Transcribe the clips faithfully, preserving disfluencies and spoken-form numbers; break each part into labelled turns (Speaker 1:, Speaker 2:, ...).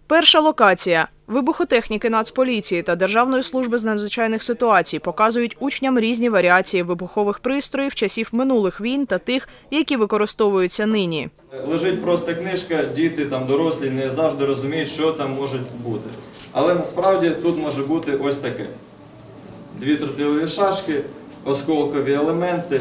Speaker 1: Перша локація. Вибухотехніки Нацполіції та Державної служби з надзвичайних ситуацій показують учням різні варіації вибухових пристроїв часів минулих війн та тих, які використовуються нині.
Speaker 2: Лежить просто книжка, діти, там, дорослі не завжди розуміють, що там може бути. Але насправді тут може бути ось таке. Дві тротилові шашки, осколкові елементи,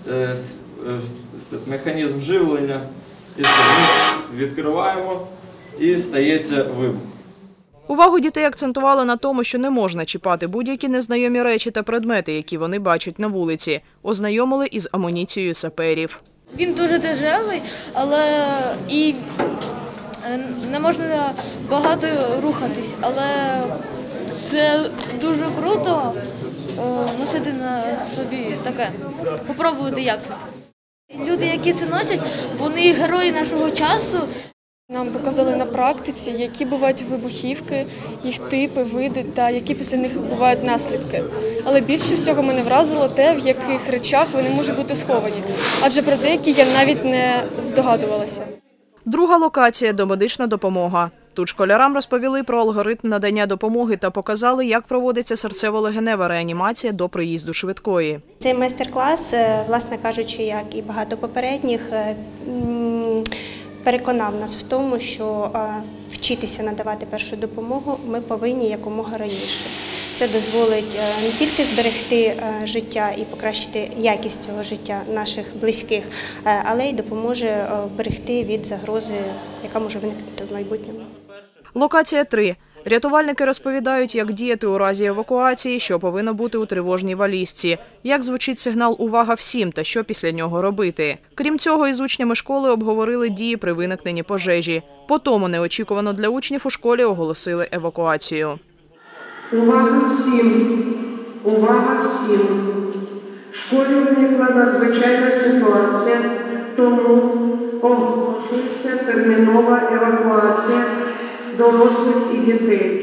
Speaker 2: механізм живлення. І все, ми відкриваємо і стається вибух.
Speaker 1: Увагу дітей акцентували на тому, що не можна чіпати будь-які незнайомі речі та предмети, які вони бачать на вулиці. Ознайомили із амуніцією саперів.
Speaker 3: Він дуже тяжелий, але і не можна багато рухатись, але це дуже круто носити на собі таке. Попробувати, як це. Люди, які це носять, вони герої нашого часу.
Speaker 4: Нам показали на практиці, які бувають вибухівки, їх типи, види та які після них бувають наслідки. Але більше всього мене вразило те, в яких речах вони можуть бути сховані. Адже про деякі я навіть не здогадувалася.
Speaker 1: Друга локація – домедична допомога. Тут школярам розповіли про алгоритм надання допомоги та показали, як проводиться серцево-легенева реанімація до приїзду швидкої.
Speaker 5: Цей майстер-клас, власне кажучи, як і багато попередніх, переконав нас в тому, що вчитися надавати першу допомогу ми повинні якомога раніше. Це дозволить не тільки зберегти життя і покращити якість цього життя наших близьких, але й допоможе вберегти від загрози, яка може виникнути в майбутньому.
Speaker 1: Локація три. Рятувальники розповідають, як діяти у разі евакуації, що повинно бути у тривожній валізці, як звучить сигнал «Увага всім» та що після нього робити. Крім цього, із учнями школи обговорили дії при виникненні пожежі. Потому неочікувано для учнів у школі оголосили евакуацію.
Speaker 6: Увага всім! Увага всім! В школі виникла надзвичайна ситуація, тому оголошується термінова евакуація дорослих і дітей.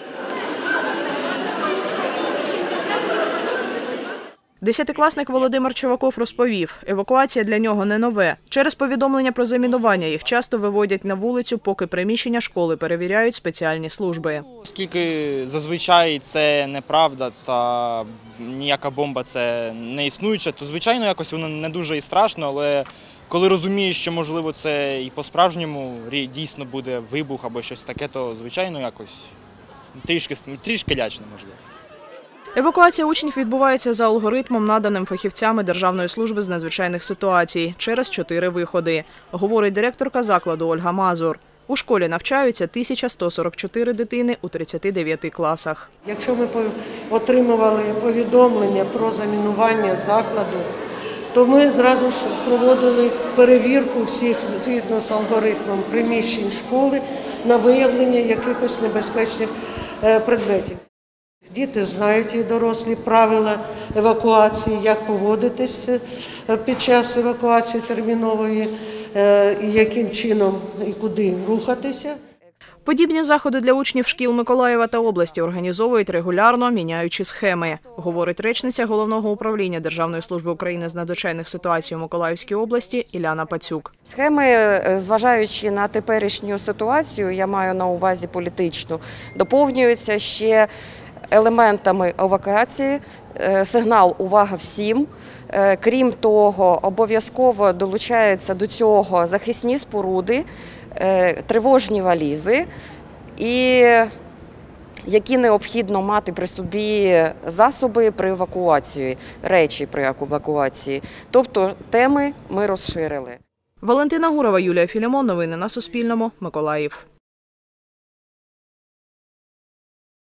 Speaker 1: Десятикласник Володимир Чуваков розповів, евакуація для нього не нове. Через повідомлення про замінування їх часто виводять на вулицю, поки приміщення школи перевіряють спеціальні служби.
Speaker 7: Оскільки зазвичай це неправда та ніяка бомба це не існуюча, то звичайно якось воно не дуже і страшно, але коли розумієш, що можливо це і по-справжньому дійсно буде вибух або щось таке, то звичайно якось трішки, трішки лячно можливо.
Speaker 1: Евакуація учнів відбувається за алгоритмом, наданим фахівцями Державної служби з надзвичайних ситуацій, через чотири виходи, говорить директорка закладу Ольга Мазур. У школі навчаються тисяча сто сорок чотири дитини у тридцяти дев'яти класах.
Speaker 6: Якщо ми отримували повідомлення про замінування закладу, то ми зразу ж проводили перевірку всіх згідно з алгоритмом приміщень школи на виявлення якихось небезпечних предметів. Діти знають і дорослі правила евакуації, як поводитися під час евакуації термінової, і яким чином і куди рухатися.
Speaker 1: Подібні заходи для учнів шкіл Миколаєва та області організовують регулярно, міняючи схеми, говорить речниця Головного управління Державної служби України з надзвичайних ситуацій у Миколаївській області Іляна Пацюк.
Speaker 8: Схеми, зважаючи на теперішню ситуацію, я маю на увазі політичну, доповнюються ще елементами евакуації, сигнал «Увага всім». Крім того, обов'язково долучаються до цього захисні споруди, тривожні валізи, і які необхідно мати при собі засоби при евакуації, речі при евакуації. Тобто теми ми розширили.
Speaker 1: Валентина Гурова, Юлія Філімон. Новини на Суспільному. Миколаїв.